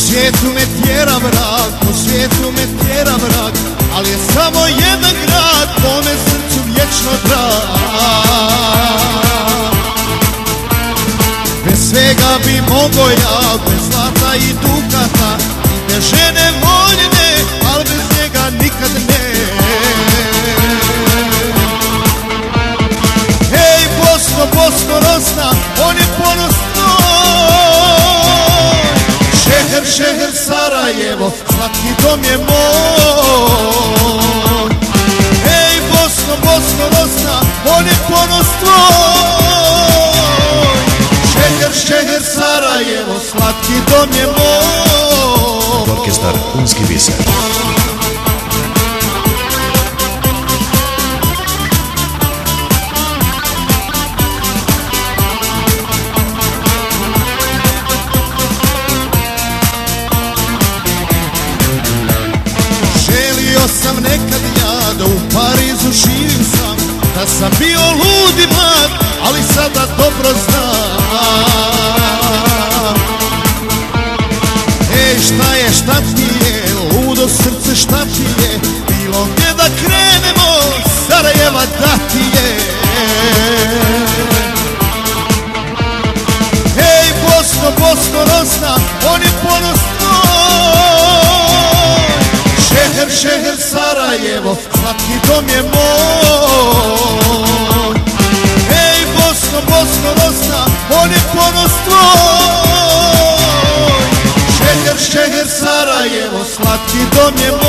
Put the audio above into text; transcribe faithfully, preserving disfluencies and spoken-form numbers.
svijetu me tjera vrag, po svijetu me tjera vrag, ali je samo jedan grad, mome srcu vječno drag. Bez svega bi mogo ja, bez zlata i dukata, i bez žene voljene, al bez njega nikad ne. Hej Bosno, Bosno rosna, on je ponos tvoj. Šeher, šeher Sarajevo, slatki dom je moj. Hej Bosno, Bosno rosna, on je ponos tvoj. Šeher, šeher Sarajevo, slatki dom je moj. Orkestar Unski biser. Želio sam nekad ja da u Parizu živim sam, da sam bio lud i mlad, ali sada dobro znam. Ej, šta je, šta ti je, ludo srce, šta ti je, bilo gdje da krenemo, Sarajeva da ti je. Ej, Bosno, Bosno rosna, on je ponos tvoj. Šeher, šeher Sarajevo, slatki dom je moj. Ej, Bosno, Bosno rosna, on je ponos tvoj. Šeher, šeher Sarajevo, slatki dom je moj.